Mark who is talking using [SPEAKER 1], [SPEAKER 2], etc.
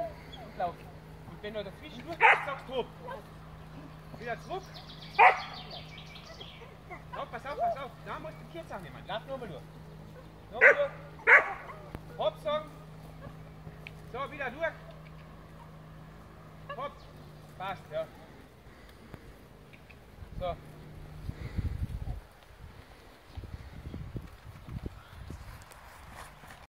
[SPEAKER 1] Und lauf. Und wenn du dazwischen durchgehst, sagst du hopp. Wieder zurück. So, pass auf. Da musst du Kiez nehmen. Lauf nochmal durch. Nochmal durch. Hopp sagen. So, wieder durch. Hopp. Passt, ja. So.